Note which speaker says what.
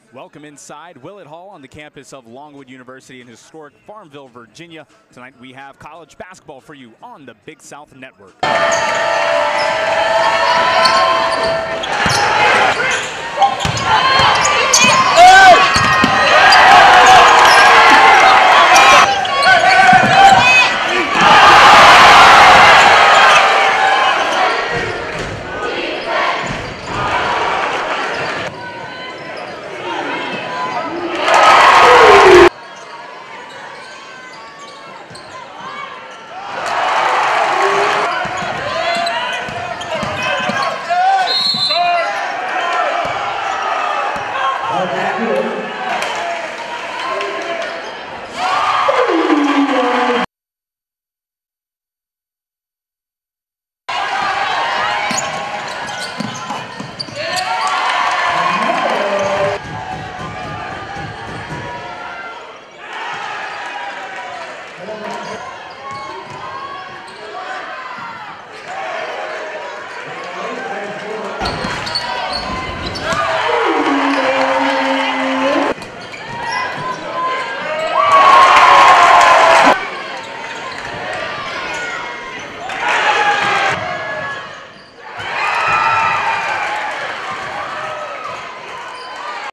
Speaker 1: Welcome inside Willet Hall on the campus of Longwood University in historic Farmville, Virginia. Tonight we have college basketball for you on the Big South Network.